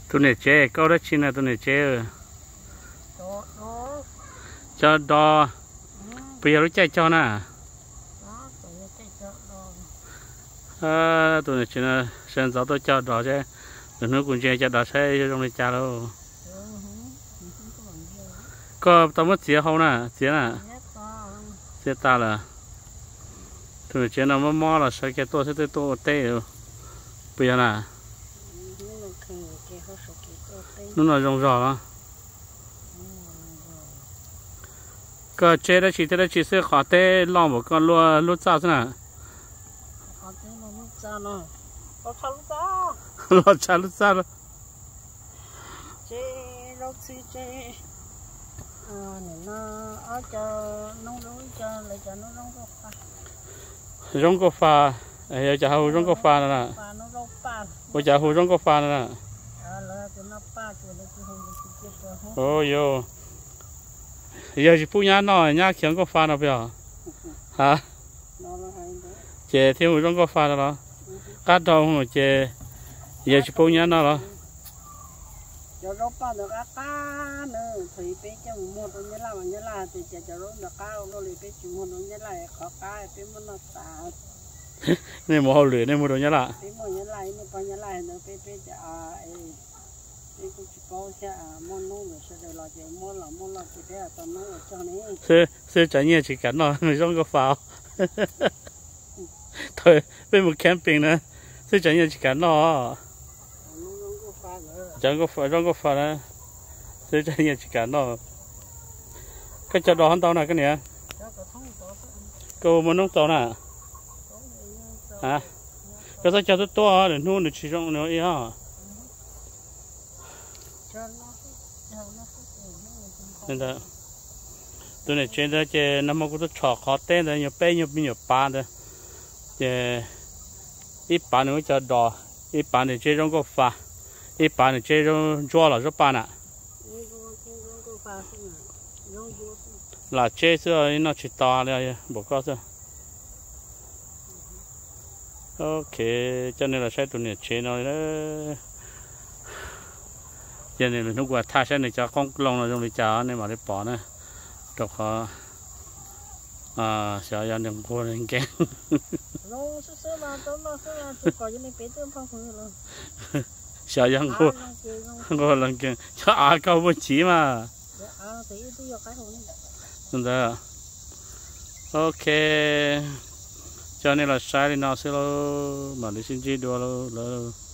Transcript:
tụi này chế câu đó chi là tụi này chế cho đo bây giờ nó chạy cho nè tụi này chỉ là sen gió tôi cho đo chứ đừng nói cùng chơi cho đo xe trong này cha đâu có tao mất chia không nè chia ta là tụi này chế nó mò là sai cái tôi sẽ tôi tê rồi bây giờ nè nó là rong rò cái chế đó chỉ thế đó chỉ sẽ khó tê lòng một con lúa lúa sao thế nào lúa sao đó chế rau xí chế nó ở cho nông lúa cho lại cho nó rong có pha giờ chả hầu rong có pha nè bây giờ hầu rong có pha nè ôi yo giờ chỉ phụ nhà nó nhà khiến có pha nào bây hả chế thiếu rong có pha đó cắt đầu không chế giờ chỉ phụ nhà nó đó cho rau pa được cá nữa thì bé cho mua đồ như là thì cho rau được cá nó lấy bé chỉ mua đồ như là khó cá bé mua nó tả nên mua hậu lửa nên mua đồ như là bé mua như là nữa bé cho bé cũng chỉ có xe mua nông rồi sẽ là chỉ mua là thì bé là tao nông cho này xe chạy nhiều chỉ cắn nó người trong có phao thôi bên một camping nữa xe chạy nhiều chỉ cắn nó chẳng có phá nữa sẽ chạy nhiều chỉ cắn nó cái chợ đỏ hắn tao này cái này câu muốn nông tao nè hả cái sao chợ to để nuôi được chỉ trong nó ý hả nên là tôi này trên đó chơi năm mà cũng tôi chọn khó tên rồi nhiều bé nhiều ba rồi chơi ít ba nữa chợ đỏ ít ba này chơi trong có phá ít ba này chơi trong chua là rất ba nè là chơi xưa nó chỉ to rồi bỏ qua xưa ok cho nên là sẽ tụi này chơi nó đó cho nên là lúc qua thay sẽ này cho con lông là trong này cho nên mà để bỏ nữa đọc họ sợ ra đừng qua lên kén sợ rằng cô lần kén cho câu một chỉ mà được ok cho nên là sai thì nào sẽ lo mà để xin chi đua lo